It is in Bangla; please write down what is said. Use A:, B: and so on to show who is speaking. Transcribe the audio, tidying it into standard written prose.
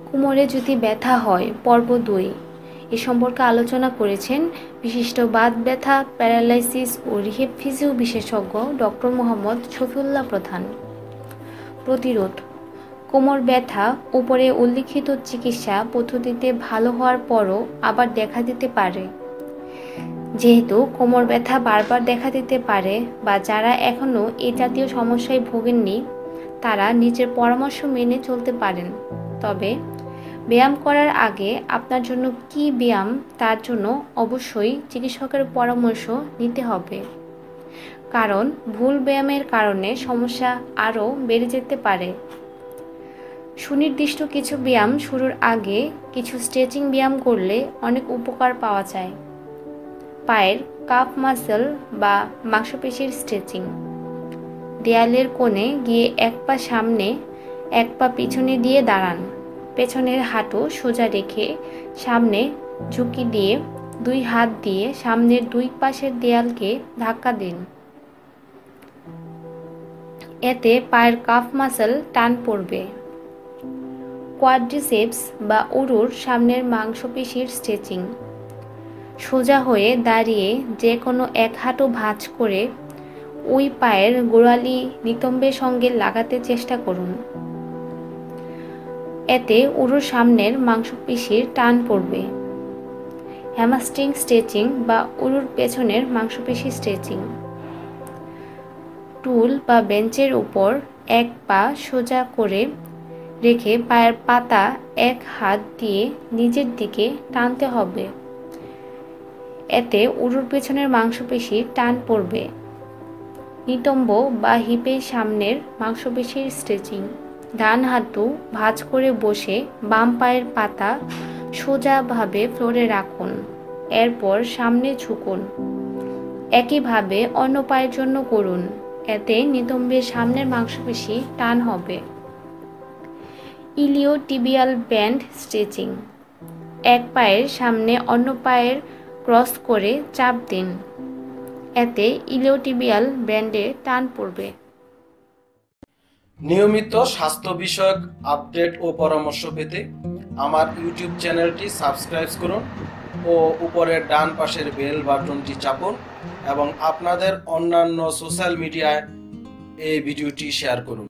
A: কোমরে যদি ব্যথা হয় পর্ব 2 এ সম্পর্কে আলোচনা করেছেন বিশিষ্ট বাত ব্যথা, প্যারালাইসিস ও রিহেব ফিজিও বিশেষজ্ঞ ডক্টর মোহাম্মদ শফিউল্লাহ প্রধান। প্রতিরোধ: কোমর ব্যথা উপরে উল্লিখিত চিকিৎসা পদ্ধতিতে ভালো হওয়ার পরও আবার দেখা দিতে পারে। যেহেতু কোমর ব্যথা বারবার দেখা দিতে পারে বা যারা এখনও এই জাতীয় সমস্যায় ভোগেননি তারা নিজের পরামর্শ মেনে চলতে পারেন। তবে ব্যায়াম করার আগে আপনার জন্য কী ব্যায়াম তার জন্য অবশ্যই চিকিৎসকের পরামর্শ নিতে হবে, কারণ ভুল ব্যায়ামের কারণে সমস্যা আরও বেড়ে যেতে পারে। সুনির্দিষ্ট কিছু ব্যায়াম শুরুর আগে কিছু স্ট্রেচিং ব্যায়াম করলে অনেক উপকার পাওয়া যায়। পায়ের কাফ মাসল বা মাংসপেশির স্ট্রেচিং: দেয়ালের কোণে গিয়ে এক পা সামনে এক পা পিছনে দিয়ে দাঁড়ান। পেছনের হাঁটু সোজা রেখে সামনে ঝুঁকি দিয়ে 2 হাত দিয়ে সামনের 2 পাশের দেয়ালকে ধাক্কা দিন। এতে পায়ের কাফ মাসল টান পড়বে। কোয়াড্রিসেপস বা উরুর সামনের মাংসপেশির স্ট্রেচিং: সোজা হয়ে দাঁড়িয়ে যে কোনো এক হাঁটু ভাঁজ করে ওই পায়ের গোড়ালি নিতম্বের সঙ্গে লাগাতে চেষ্টা করুন। এতে উরুর সামনের মাংসপেশির টান পড়বে। হ্যামস্ট্রিং স্ট্রেচিং বা উরুর পেছনের মাংসপেশি স্ট্রেচিং: টুল বা বেঞ্চের উপর এক পা সোজা করে রেখে পায়ের পাতা এক হাত দিয়ে নিচের দিকে টানতে হবে। এতে উরুর পেছনের মাংসপেশির টান পড়বে। নিতম্ব বা হিপের সামনের মাংসপেশির স্ট্রেচিং: ডান হাঁটু ভাঁজ করে বসে বাম পায়ের পাতা সোজাভাবে ফ্লোরে রাখুন, এরপর সামনে ঝুঁকুন। একইভাবে অন্য পায়ের জন্য করুন, এতে নিতম্বের সামনের মাংসপেশি টান হবে। ইলিওটিবিয়াল ব্যান্ড স্ট্রেচিং: এক পায়ের সামনে অন্য পায়ের ক্রস করে চাপ দিন, এতে ইলিওটিবিয়াল ব্যান্ডে টান পড়বে।
B: নিয়মিত স্বাস্থ্য বিষয়ক আপডেট ও পরামর্শ পেতে আমার ইউটিউব চ্যানেলটি সাবস্ক্রাইব করুন ও উপরের ডান পাশের বেল বাটনটি চাপুন এবং আপনাদের অন্যান্য সোশ্যাল মিডিয়ায় এই ভিডিওটি শেয়ার করুন।